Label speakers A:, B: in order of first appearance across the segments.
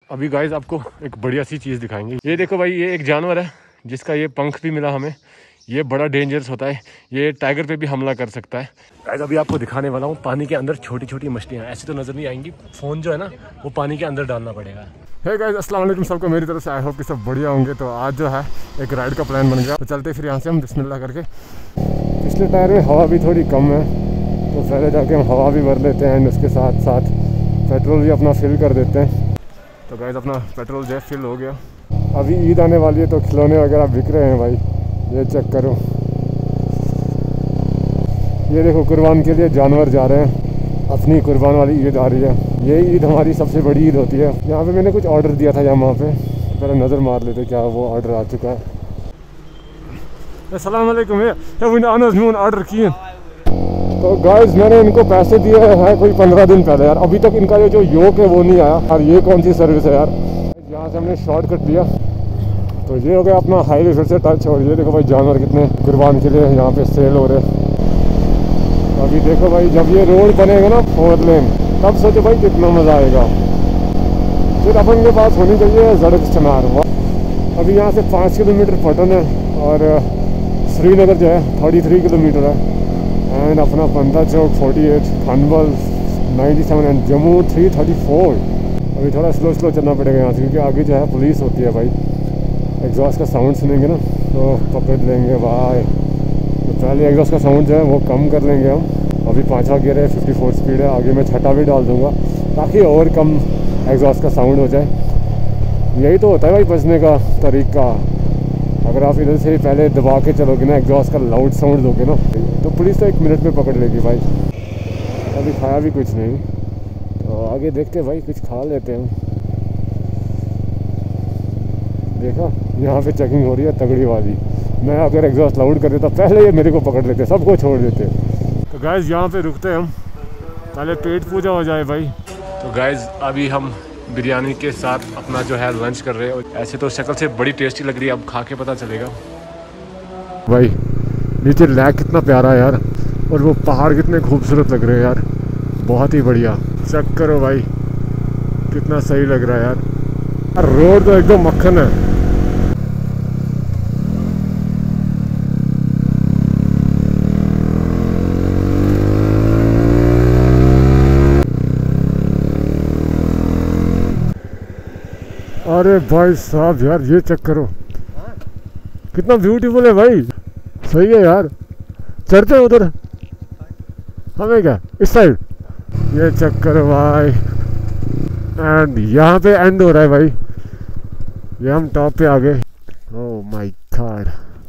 A: अभी गाइस आपको एक बढ़िया सी चीज़ दिखाएंगे। ये देखो भाई, ये एक जानवर है जिसका ये पंख भी मिला हमें। ये बड़ा डेंजरस होता है, ये टाइगर पे भी हमला कर सकता है। गाइस अभी आपको दिखाने वाला हूँ पानी के अंदर छोटी छोटी मछलियाँ। ऐसे तो नज़र नहीं आएंगी, फ़ोन जो है ना वो पानी के अंदर डालना पड़ेगा। हे गाइस अस्सलाम वालेकुम सबको मेरी तरफ से। आई होप कि सब बढ़िया होंगे। तो आज जो है एक राइड का प्लान बन गया, तो चलते फिर यहाँ से हम बिस्मिल्लाह करके। पिछले टायर में हवा भी थोड़ी कम है, तो पहले जाके हम हवा भी भर लेते हैं एंड उसके साथ साथ पेट्रोल भी अपना फिल कर देते हैं। तो गाइस अपना पेट्रोल जो है फिल हो गया। अभी ईद आने वाली है तो खिलौने वगैरह बिक रहे हैं भाई, ये चेक करो। ये देखो कुर्बान के लिए जानवर जा रहे हैं, अपनी कुर्बान वाली ईद आ रही है। ये ईद हमारी सबसे बड़ी ईद होती है। यहाँ पे मैंने कुछ ऑर्डर दिया था यहाँ पे, पहले नज़र मार लेते क्या वो ऑर्डर आ चुका है। अस्सलाम वालेकुम, ऑर्डर किए। तो गाइस मैंने इनको पैसे दिए हैं कोई 15 दिन पहले यार, अभी तक इनका ये जो योक है वो नहीं आया यार। ये कौन सी सर्विस है यार। यहाँ से हमने शॉर्टकट लिया तो ये हो गया अपना हाईवे फिर से टच। और ये देखो भाई जानवर कितने कुर्बान के लिए यहाँ पे सेल हो रहे हैं। अभी देखो भाई जब ये रोड बनेगा ना 4 लेन, तब सोचो भाई कितना मज़ा आएगा। फिर अपन के पास होनी चाहिए सड़क चनार। अभी यहाँ से 5 किलोमीटर पटन है और श्रीनगर जो है 33 किलोमीटर है। एंड अपना पंदा चौक 48, खनबल 97 एंड जम्मू 334। अभी थोड़ा स्लो चलना पड़ेगा यहाँ से, क्योंकि आगे जो है पुलिस होती है भाई। एग्जॉस्ट का साउंड सुनेंगे ना तो पकड़ लेंगे भाई। तो पहले एग्जॉस्ट का साउंड जो है वो कम कर लेंगे हम। अभी 5वां गियर है, 54 स्पीड है। आगे मैं 6ठा भी डाल दूँगा ताकि और कम एग्जॉस्ट का साउंड हो जाए। यही तो होता है भाई बचने का तरीका। अगर आप इधर से पहले दबा के चलोगे ना, एग्जॉस्ट का लाउड साउंड दोगे ना, तो पुलिस तो 1 मिनट में पकड़ लेगी भाई। अभी खाया भी कुछ नहीं, तो आगे देखते भाई कुछ खा लेते हैं। देखा यहाँ पे चेकिंग हो रही है तगड़ी वाली। मैं अगर एग्जॉस्ट लाउड कर देता पहले ये मेरे को पकड़ लेते, सबको छोड़ देते। तो गाइज यहाँ पे रुकते हैं हम, पहले पेट पूजा हो जाए भाई। तो गाइज अभी हम बिरयानी के साथ अपना जो है लंच कर रहे हैं। ऐसे तो शक्ल से बड़ी टेस्टी लग रही है, अब खा के पता चलेगा। भाई नीचे लैक कितना प्यारा है यार, और वो पहाड़ कितने खूबसूरत लग रहे हैं यार, बहुत ही बढ़िया। चेक करो भाई कितना सही लग रहा है यार। रोड तो एकदम मक्खन है। अरे भाई साहब यार ये चेक करो कितना ब्यूटीफुल है भाई। सही है यार, चढ़ते हैं उधर हमें क्या इस साइड। ये चेक करो भाई, एंड यहाँ पे एंड हो रहा है भाई। ये हम टॉप पे आ गए। ओह माय गॉड,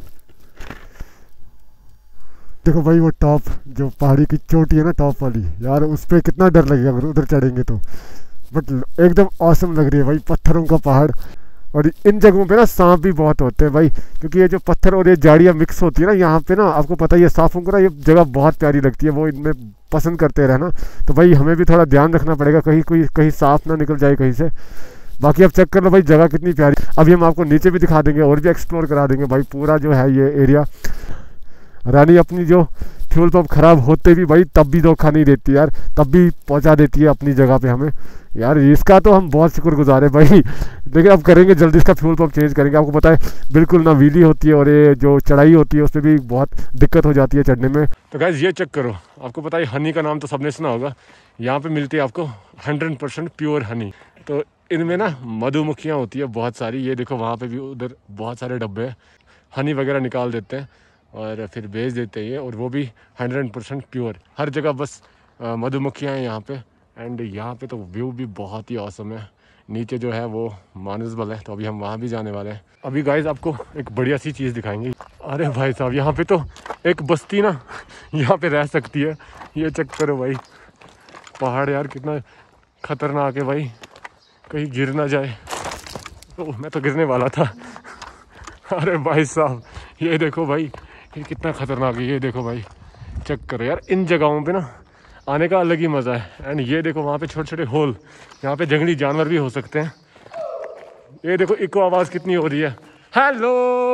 A: देखो भाई वो टॉप जो पहाड़ी की चोटी है ना टॉप वाली यार, उस पर कितना डर लगेगा अगर उधर चढ़ेंगे तो। बट एकदम ऑसम लग रही है भाई, पत्थरों का पहाड़। और इन जगहों पे ना सांप भी बहुत होते हैं भाई, क्योंकि ये जो पत्थर और ये झाड़ियाँ मिक्स होती है ना यहाँ पे ना, आपको पता है ये सांपों को ना ये जगह बहुत प्यारी लगती है, वो इनमें पसंद करते रहना। तो भाई हमें भी थोड़ा ध्यान रखना पड़ेगा, कहीं सांप ना निकल जाए कहीं से। बाकी अब चेक कर लो भाई जगह कितनी प्यारी। अभी हम आपको नीचे भी दिखा देंगे और भी एक्सप्लोर करा देंगे भाई पूरा जो है ये एरिया। रानी अपनी जो फ्यूल पंप ख़राब होते भी भाई तब भी धोखा नहीं देती यार, तब भी पहुंचा देती है अपनी जगह पे हमें यार। इसका तो हम बहुत शुक्रगुजार है भाई। लेकिन अब करेंगे जल्दी इसका फ्यूल पंप चेंज करेंगे। आपको पता है बिल्कुल ना व्हीली होती है, और ये जो चढ़ाई होती है उस पर भी बहुत दिक्कत हो जाती है चढ़ने में। तो गाइस ये चेक करो, आपको पता है हनी का नाम तो सबने सुना होगा। यहाँ पे मिलती है आपको 100% प्योर हनी। तो इनमें ना मधुमक्खियाँ होती है बहुत सारी। ये देखो वहाँ पे भी उधर बहुत सारे डब्बे हैं, हनी वगैरह निकाल देते हैं और फिर भेज देते हैं, और वो भी 100% प्योर। हर जगह बस मधुमक्खियाँ हैं यहाँ पे। एंड यहाँ पे तो व्यू भी बहुत ही औसम है। नीचे जो है वो मानसबल है, तो अभी हम वहाँ भी जाने वाले हैं। अभी गाइस आपको एक बढ़िया सी चीज़ दिखाएंगे। अरे भाई साहब यहाँ पे तो एक बस्ती ना यहाँ पे रह सकती है। ये चेक करो भाई, पहाड़ यार कितना खतरनाक है भाई, कहीं गिर ना जाए। ओह मैं तो गिरने वाला था। अरे भाई साहब ये देखो भाई, ये कितना खतरनाक है। ये देखो भाई चेक करो यार, इन जगहों पे ना आने का अलग ही मज़ा है। एंड ये देखो वहाँ पे छोटे छोटे होल, यहाँ पे जंगली जानवर भी हो सकते हैं। ये देखो इको आवाज़ कितनी हो रही है, हेलो।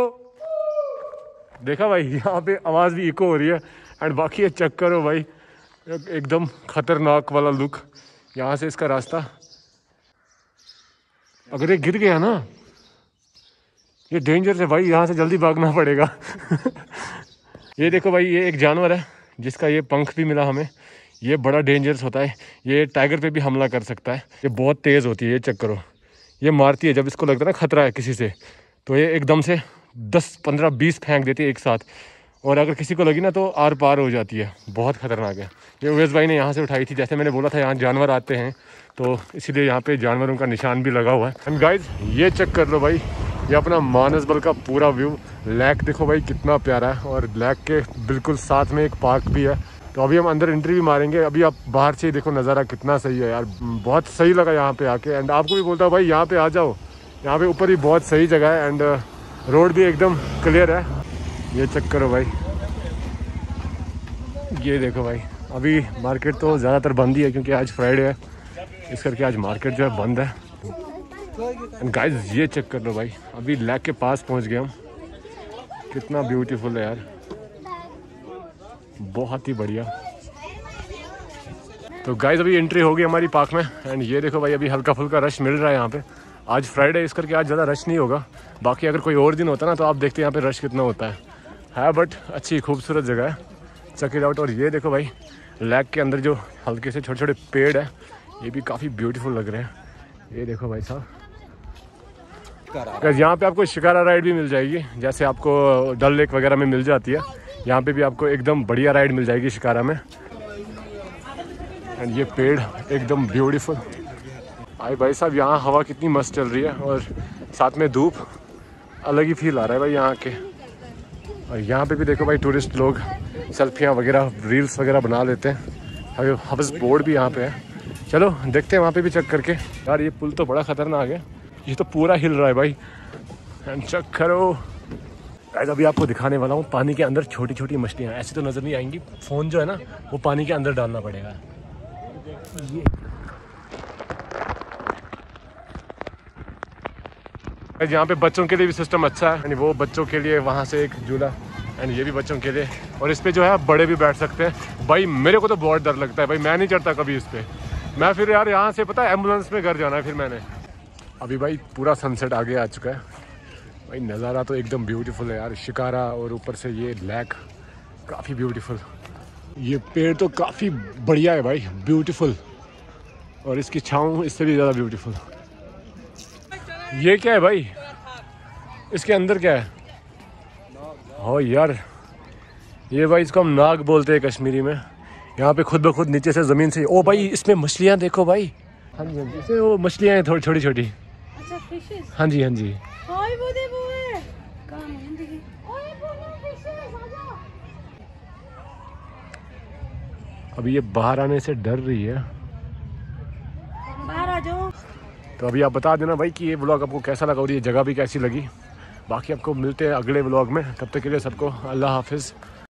A: देखा भाई यहाँ पे आवाज़ भी इको हो रही है। एंड बाकी ये चेक करो भाई, एकदम खतरनाक वाला लुक। यहाँ से इसका रास्ता अगर ये गिर गया ना, ये डेंजर है भाई, यहाँ से जल्दी भागना पड़ेगा। ये देखो भाई, ये एक जानवर है जिसका ये पंख भी मिला हमें। ये बड़ा डेंजरस होता है, ये टाइगर पे भी हमला कर सकता है। ये बहुत तेज़ होती है, ये चेक करो, ये मारती है जब इसको लगता है ना खतरा है किसी से, तो ये एकदम से 10, 15, 20 फेंक देती है एक साथ, और अगर किसी को लगी ना तो आर पार हो जाती है। बहुत खतरनाक है। ये उवैस भाई ने यहाँ से उठाई थी, जैसे मैंने बोला था यहाँ जानवर आते हैं, तो इसीलिए यहाँ पे जानवरों का निशान भी लगा हुआ है। एंड गाइज ये चेक कर लो भाई, ये अपना मानसबल का पूरा व्यू। लेक देखो भाई कितना प्यारा है, और लेक के बिल्कुल साथ में एक पार्क भी है। तो अभी हम अंदर एंट्री भी मारेंगे। अभी आप बाहर से ही देखो नज़ारा कितना सही है यार, बहुत सही लगा यहाँ पे आके। एंड आपको भी बोलता हूँ भाई यहाँ पे आ जाओ, यहाँ पे ऊपर ही बहुत सही जगह है, एंड रोड भी एकदम क्लियर है। ये चेक करो भाई, ये देखो भाई। अभी मार्केट तो ज़्यादातर बंद ही है क्योंकि आज फ्राइडे है, इस करके आज मार्केट जो है बंद है। एंड गाइस ये चेक कर लो भाई, अभी लेक के पास पहुंच गए हम। कितना ब्यूटीफुल है यार, बहुत ही बढ़िया। तो गाइस अभी एंट्री होगी हमारी पार्क में। एंड ये देखो भाई, अभी हल्का फुल्का रश मिल रहा है यहाँ पे। आज फ्राइडे इस करके आज ज़्यादा रश नहीं होगा। बाकी अगर कोई और दिन होता ना तो आप देखते यहाँ पे रश कितना होता है। बट अच्छी खूबसूरत जगह है, चेक इट आउट। और ये देखो भाई, लेक के अंदर जो हल्के से छोटे छोटे पेड़ है, ये भी काफ़ी ब्यूटीफुल लग रहे हैं। ये देखो भाई साहब, यहाँ पे आपको शिकारा राइड भी मिल जाएगी, जैसे आपको डल लेक वगैरह में मिल जाती है। यहाँ पे भी आपको एकदम बढ़िया राइड मिल जाएगी शिकारा में। एंड ये पेड़ एकदम ब्यूटीफुल। भाई साहब यहाँ हवा कितनी मस्त चल रही है, और साथ में धूप, अलग ही फील आ रहा है भाई यहाँ के। और यहाँ पे भी देखो भाई, टूरिस्ट लोग सेल्फियाँ वगैरह, रील्स वगैरह बना लेते हैं। हाउस बोट भी यहाँ पे है, चलो देखते हैं वहाँ पे भी चेक करके। यार ये पुल तो बड़ा खतरनाक है, ये तो पूरा हिल रहा है भाई। एंड चेक करो गाइस, अभी आपको दिखाने वाला हूँ पानी के अंदर छोटी छोटी मछलियाँ। ऐसी तो नज़र नहीं आएंगी, फ़ोन जो है ना वो पानी के अंदर डालना पड़ेगा। ये यहाँ पे बच्चों के लिए भी सिस्टम अच्छा है, यानी वो बच्चों के लिए वहाँ से एक झूला, एंड ये भी बच्चों के लिए, और इस पे जो है बड़े भी बैठ सकते हैं। भाई मेरे को तो बहुत डर लगता है भाई, मैं नहीं चढ़ता कभी इस पे। मैं फिर यार यहाँ से पता है एम्बुलेंस में घर जाना है फिर मैंने। अभी भाई पूरा सनसेट आगे आ चुका है भाई, नज़ारा तो एकदम ब्यूटीफुल है यार। शिकारा और ऊपर से ये लेक काफ़ी ब्यूटीफुल। ये पेड़ तो काफ़ी बढ़िया है भाई, ब्यूटीफुल, और इसकी छाँव इससे भी ज़्यादा ब्यूटीफुल। ये क्या है भाई, इसके अंदर क्या है? हो यार, ये भाई इसको हम नाग बोलते हैं कश्मीरी में। यहाँ पे खुद ब खुद नीचे से ज़मीन से, ओ भाई इसमें मछलियाँ देखो भाई। हाँ जी हाँ जी, इसमें वो मछलियाँ हैं थोड़ी छोटी छोटी।
B: अच्छा फिशेस?
A: हाँ जी हाँ जी। अभी ये बाहर आने से डर रही है,
B: बाहर आ जाओ।
A: तो अभी आप बता देना भाई कि ये व्लॉग आपको कैसा लगा और ये जगह भी कैसी लगी। बाकी आपको मिलते हैं अगले व्लॉग में, तब तक के लिए सबको अल्लाह हाफिज़।